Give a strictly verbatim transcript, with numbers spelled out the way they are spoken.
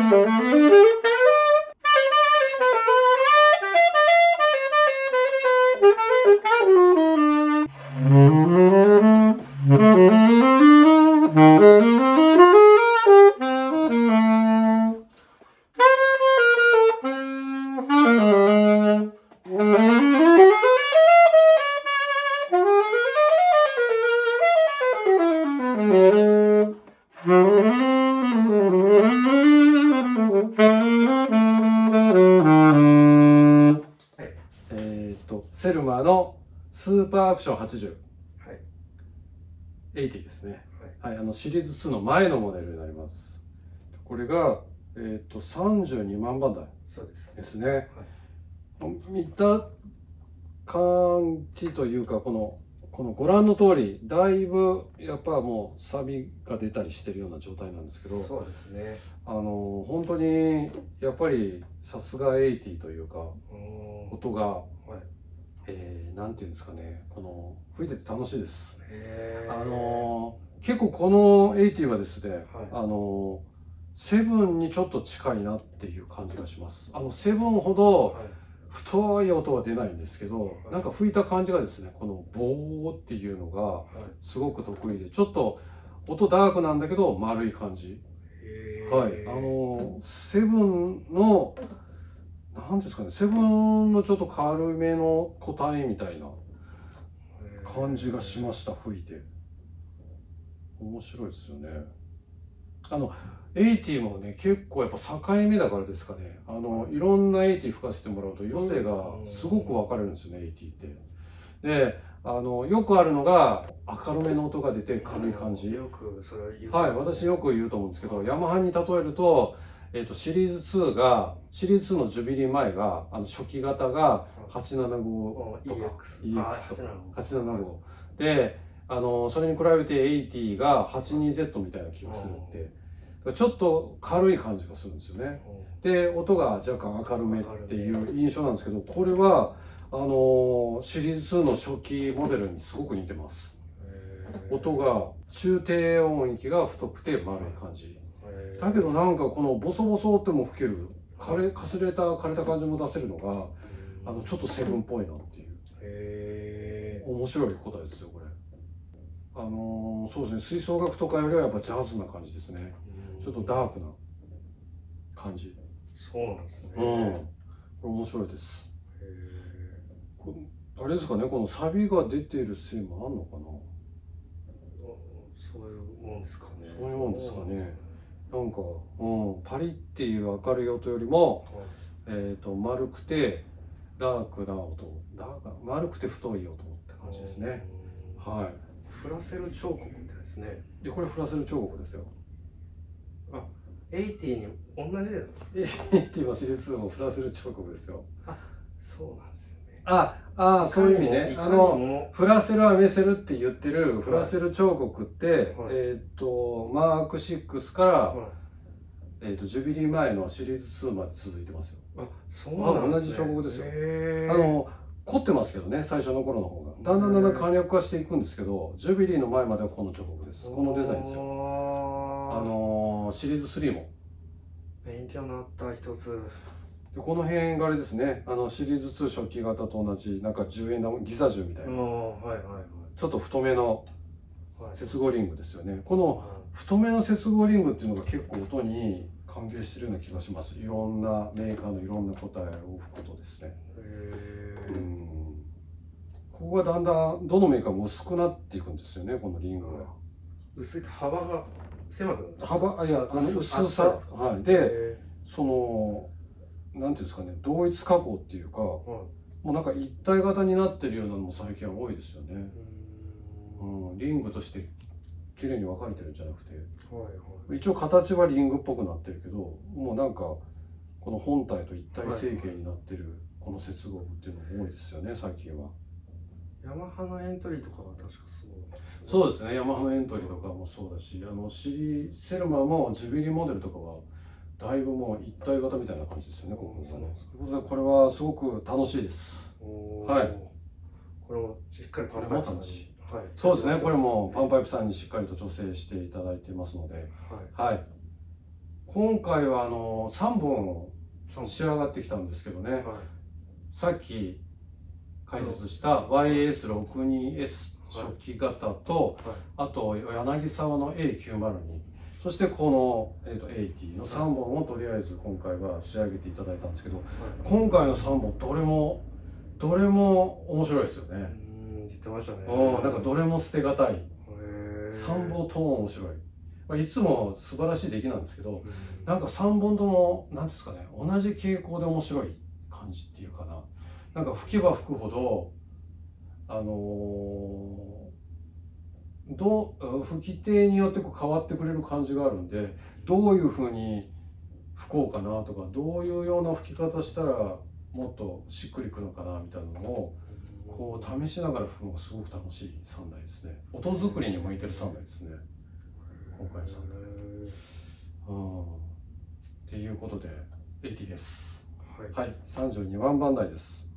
えっとセルマーのスーパーアクションはちじゅう、はい、はちじゅうですね、はい、はい、あのシリーズツーの前のモデルになります。これが、えー、とさんじゅうにまんばんだいですね。はい、見た感じというか、このこのご覧の通りだいぶやっぱもう錆びが出たりしてるような状態なんですけど、 そうですね、 あの本当にやっぱりさすがはちじゅうというか、音が、はい、えー、なんていうんですかね、この吹いてて楽しいです。あの結構このはちじゅうはですね、はい、あのセブンにちょっと近いなっていう感じがします。あのセブンほど太い音は出ないんですけど、はい、なんか吹いた感じがですね、このボーっていうのがすごく得意で、ちょっと音ダークなんだけど丸い感じ。はい、あのセブンのなんていうんですかね、セブンのちょっと軽めの個体みたいな感じがしました。吹いて面白いですよね。あのはちじゅうもね、結構やっぱ境目だからですかね、あのいろんなはちじゅう吹かせてもらうと余声がすごく分かれるんですよね、はちじゅうって。で、あのよくあるのが明るめの音が出て軽い感じ。 よくそれを言う、 はい、私よく言うと思うんですけど、ヤマハに例えると、えー、とシリーズツーがシリーズツーのジュビリー前があの初期型がはちななごとか イーエックス とかはちななごで、あのそれに比べてはちじゅうが はちじゅうにゼット みたいな気がするって、ちょっと軽い感じがするんですよね。で、音が若干明るめっていう印象なんですけど、これはあのシリーズツーの初期モデルにすごく似てます。音が中低音域が太くて丸い感じだけど、なんかこのボソボソっても吹けるかれかすれた枯れた感じも出せるのが、あのちょっとセブンっぽいなっていう、へー、面白い答えですよこれ。あのー、そうですね、吹奏楽とかよりはやっぱジャズな感じですね。ちょっとダークな感じ。 そうなんですね。うん、 これ面白いです。へー、あれですかね、このサビが出てるせいもあんのかな。 そういうもんですかね。 そういうもんですかね。なんか、うん、パリっていう明るい音よりも、はい、えっと丸くてダークな音、ダークな丸くて太い音って感じですね。はい。 フラセル彫刻みたいですね。 で、これフラセル彫刻ですよ。 あ、はちじゅうに同じです。 はちじゅうもシリーズツーもフラセル彫刻ですよ。 あ、そうなんですね。 ああ、そういう意味ね。あのフラセルアメセルって言ってるフラセル彫刻って、はい、えっとマークシックスから、はい、えっとジュビリー前のシリーズツーまで続いてますよ。あ、そうなんですね。同じ彫刻ですよ。あの凝ってますけどね、最初の頃の方がだんだんだんだん簡略化していくんですけど、ジュビリーの前まではこの彫刻です。このデザインですよ。あのシリーズスリーも勉強になった一つ。 で、この辺があれですね、あのシリーズツー初期型と同じなんかじゅうえん玉ギザ銃みたいな、はいはいはい、ちょっと太めの接合リングですよね。この太めの接合リングっていうのが結構音に関係してるような気がします。いろんなメーカーのいろんな答えを吹くことですね。へー、うん、ここがだんだんどのメーカーも薄くなっていくんですよね、このリングが。 薄い、幅が狭くなるんですか？ 幅、あ、いや、あの薄さ、はい。で、そのなんていうんですかね、同一加工っていうか、はい、もうなんか一体型になってるようなのも最近は多いですよね。うん、リングとして綺麗に分かれてるんじゃなくて、はいはい、一応形はリングっぽくなってるけど、もうなんかこの本体と一体成形になってるこの接合部っていうのも多いですよね、最近は。 ヤマハのエントリーとかは確かそう。 そうですね、ヤマハのエントリーとかもそうだし、あのシリセルマーもジュビリーモデルとかはだいぶもう一体型みたいな感じですよね、ここがね。ということで、これはすごく楽しいです。はい。 これもしっかりパンパイプさんに、はい、そうですね、これもパンパイプさんにしっかりと調整していただいてますので、はい。はい、 今回はあのさんぼん仕上がってきたんですけどね、はい、さっき解説した ワイエーエスろくじゅうにエス 初期型と、はい、あと柳沢の エーきゅうまるに、そしてこの、えー、とはちじゅうのさんぼんをとりあえず今回は仕上げていただいたんですけど、はい、今回のさんぼんどれもどれも面白いですよね。 うん、言ってましたね。 うん、なんかどれも捨てがたい。さんぼんとも面白い。まあ、いつも素晴らしい出来なんですけど、うん、なんかさんぼんとも何ですかね、同じ傾向で面白い感じっていうかな。なんか吹けば吹くほどあのー、ど吹き手によってこう変わってくれる感じがあるんで、どういうふうに吹こうかなとか、どういうような吹き方したらもっとしっくりくるのかなみたいなのをこう試しながら吹くのがすごく楽しいさんだいですね。音作りに向いてるさんだいですね、今回のさんだい。うん、っていうことでエイティです。はい、はい、さんじゅうにばん番台です。